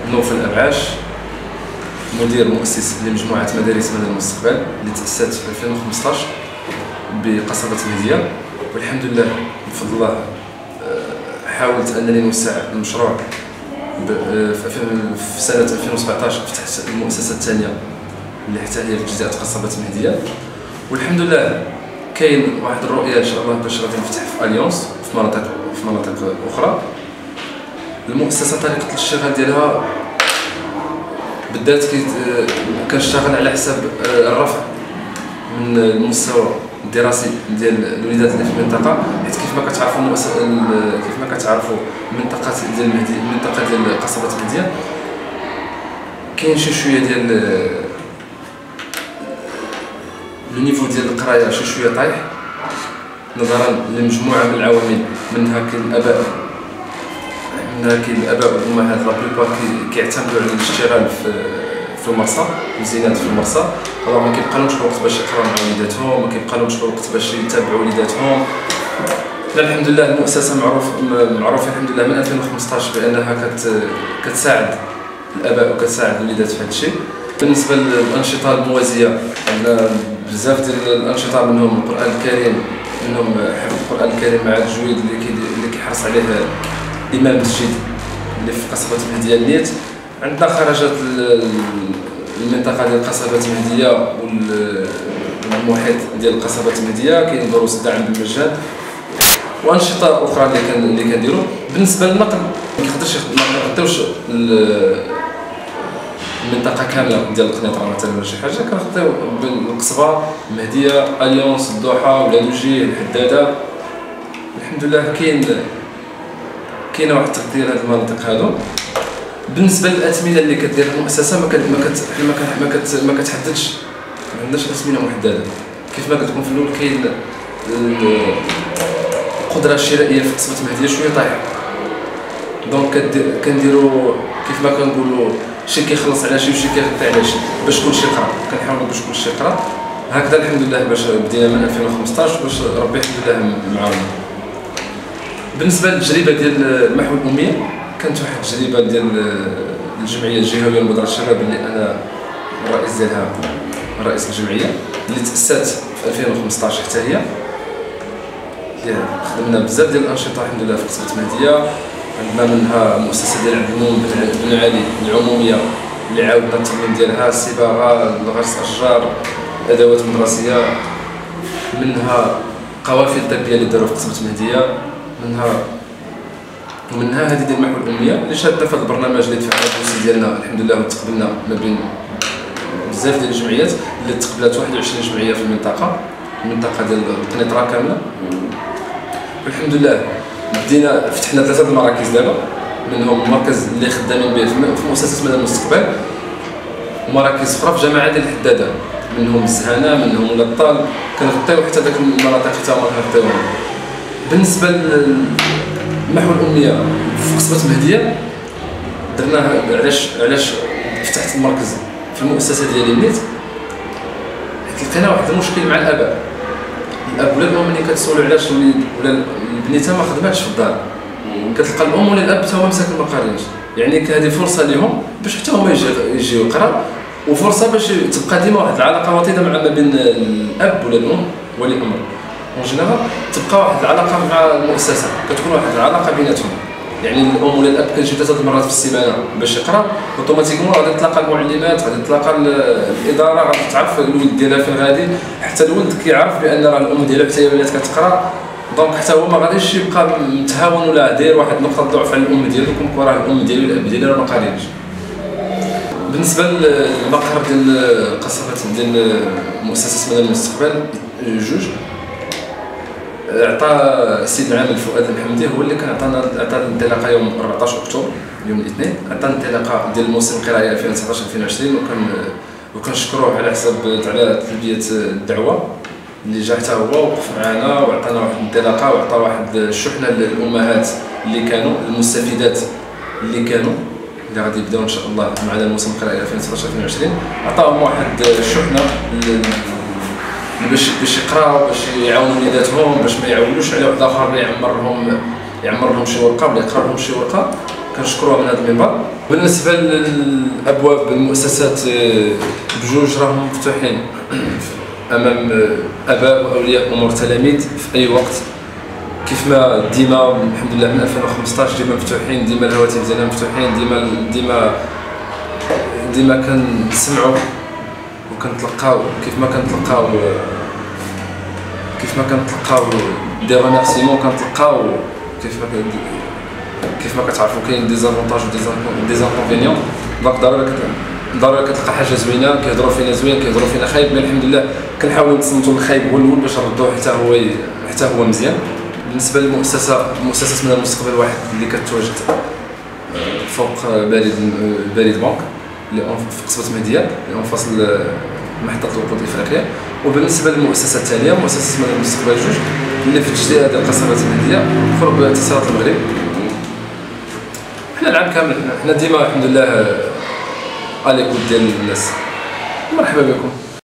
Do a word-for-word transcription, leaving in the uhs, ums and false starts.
نوفل الأبعاش، مدير مؤسس لمجموعة مدارس مدى المستقبل اللي تأسست في ألفين وخمسطاش بقصبة مهدية. والحمد لله بفضل الله حاولت أنني نوسع المشروع. في سنة ألفين وسبعطاش فتحت المؤسسة الثانية اللي حتى هي في جزيرة قصبة مهدية. والحمد لله كاين واحد الرؤية إن شاء الله باش غادي نفتح في أليونس في مناطق في مناطق أخرى. المؤسسة طريقة الاشتغال ديالها بالذات كنشتغل على حساب الرفع من المستوى الدراسي ديال الوليدات اللي في المنطقة، حيت كيف ما كتعرفوا كيف ما كتعرفوا المنطقة ديال المهدي المنطقة ديال قصبة مهدية كاين شي شوية ديال لو نيفو ديال القراية شي شوية طايح نظرا لمجموعة من العوامل، منها كاين الآباء منها كاين الآباء والأمهات لا بلوبار كيعتمدوا على الاشتغال في في المرسى مزينات في المرسى، راه ما كيبقالهمش الوقت باش يقراو مع وليداتهم، ما كيبقالهمش الوقت باش يتابعوا وليداتهم. الحمد لله المؤسسة معروف معروفة الحمد لله من ألفين وخمسطاش بأنها كت كتساعد الآباء وكتساعد الوليدات في هذا الشيء. بالنسبة للأنشطة الموازية عندنا بزاف ديال الأنشطة، منهم القرآن الكريم، منهم حفظ القرآن الكريم مع التجويد اللي كي اللي كيحرص عليه الإمام المسجد اللي في قصبة مهدية النيت. عندنا خرجات المنطقة ديال قصبة مهدية والمحيط ديال قصبة مهدية كاين دروس دعم بالمجان وأنشطة أخرى اللي كان اللي كنديروا. بالنسبة للنقل ما كيقدرش ما كنغطيوش المنطقة كاملة ديال القنيطرة مثلا ولا شي حاجة، كنغطيو بالقصبة مهدية أليونس الضحى ولاد وجيه الحدادة. الحمد لله كاين كاينه واحد التغطية لهاد المناطق هادو. بالنسبه للاثمنه اللي كدير المؤسسه ما كت ما كت ما كت ما كتحددش، ما عندناش اثمنه محدده. كيف ما قلت لكم في الاول كاين القدره الشرائيه في قصبة مهدية شويه طايحه، دونك كنديروا كيف ما كنقولوا شي كيخلص على شي وشي كيغطي على شي باش كلشي يقرا، كنحاولوا باش كلشي يقرا. هكذا الحمد لله باش بدينا من ألفين وخمسطاش باش ربي الحمد لله معاون. بالنسبه للتجربه ديال محو الاميه كانت واحد التجربه ديال الجمعيه الجهويه لمدراء الشباب اللي انا الرئيس ديالها رئيس الجمعيه اللي تاسست في ألفين وخمسطاش حتى هي. خدمنا بزاف ديال الانشطه الحمد لله في قصبة مهدية. عندنا منها مؤسسه ديال عبد المؤمن بن علي العموميه اللي عاودنا التقويم ديالها، الصباغه، غرس اشجار، ادوات مدرسيه، منها قوافل طبيه اللي داروا في قصبة مهدية، منها ومنها هذه ديال محو الاميه اللي شادة في هذا البرنامج اللي دفعنا الفلوس ديالنا الحمد لله وتقبلنا ما بين بزاف ديال الجمعيات اللي تقبلات واحد وعشرين جمعيه في المنطقه المنطقه ديال القنيطره كامله. والحمد لله بدينا فتحنا ثلاثه المراكز دابا، منهم المركز اللي خدامين به في مؤسسه مدى المستقبل، ومراكز اخرى في جماعه ديال الحداده منهم الزهانه منهم الطال، كنغطيو حتى داك المناطق حتى هما كنغطيوهم. بالنسبه لمحو الاميه في قصبة مهدية درناها علاش علاش فتحت المركز في المؤسسه ديالي النيت، حيت لقينا واحد المشكل مع الاباء. الاب ولا الام ملي كتسولوا علاش الوليد ولا البنيته ما خدماتش في الدار، كتلقى الام ولا الاب حتى هما مساكن ما قاريينش، يعني هذه فرصه لهم باش حتى هما يجيو يقراو، وفرصه باش تبقى ديما واحد العلاقه وطيده مع ما بين الاب ولا الام ولي الامر اون جينيرال، تبقى واحد العلاقه مع المؤسسه، كتكون واحد العلاقه بيناتهم. يعني الام ولا الاب كيجيو ثلاثه مرات في السيمانه باش يقرا، اوتوماتيكمون غادي تلاقى المعلمات، غادي تلاقى الاداره، غادي تعرف الولد ديالها فين غادي، حتى الولد كيعرف بان راه الام ديالو حتى هي ولات كتقرا، دونك حتى هو ما غاديش يبقى متهاون ولا داير واحد نقطه ضعف على الام ديالو كون راه الام ديالو ولا الاب ديالو راه ما قاريينش. بالنسبه للمقر ديال قصبة ديال مؤسسه مدى المستقبل جوج، عطى السيد العامل فؤاد المحمدي هو اللي كان عطانا عطى الانطلاقه يوم أربعطاش أكتوبر يوم الاثنين، عطى الانطلاقه ديال الموسم القرايه ألفين وتسعطاش ألفين وعشرين، وكان وكنشكروه على حساب على تلبيه الدعوه اللي جا حتى هو وقف معنا وعطانا واحد الانطلاقه وعطى واحد الشحنه للامهات اللي كانوا المستفيدات اللي كانوا اللي غادي يبداو ان شاء الله مع الموسم القرايه ألفين وتسعطاش ألفين وعشرين، عطاهم واحد الشحنه باش باش يقراو باش يعاونوا وليداتهم باش ما يعولوش على واحد اخر اللي يعمر لهم يعمر لهم شي ورقه ولا يقرا لهم شي ورقه. كنشكروها من هذا المنبر. بالنسبه للابواب المؤسسات بجوج راهم مفتوحين امام اباء واولياء امور التلاميذ في اي وقت، كيف ما ديما الحمد لله من ألفين وخمسطاش ديما مفتوحين، ديما الهواتف ديالنا مفتوحين، ديما ديما ديما كنسمعوا وكنتلقاو كيف ما كنتلقاو كيف ما كنتلقاو دي ريميرسيمون، كنتلقاو كيف ما كيف ما كتعرفوا كاين دي زافونتاج و دي زانكونفينيون. دونك ضروري ضروري كتلقى حاجه زوينه، كيهضروا فينا زوين كيهضروا فينا خايب، مي الحمد لله كنحاولوا نصمتوا الخايب هو الاول باش نردوه حتى هو حتى هو مزيان. بالنسبه للمؤسسه مؤسسه من المستقبل واحد اللي كتواجد فوق بريد بريد بنك اللي في قصبه مهديه اللي اون فاصل محطه الوقود الافريقيه. وبالنسبه للمؤسسه الثانيه مؤسسه من المستقبل جوج اللي في التجزئه ديال قصبه مهديه قرب اتصالات المغرب. حنا العام كامل حنا ديما الحمد لله على كود ديال الناس. مرحبا بكم.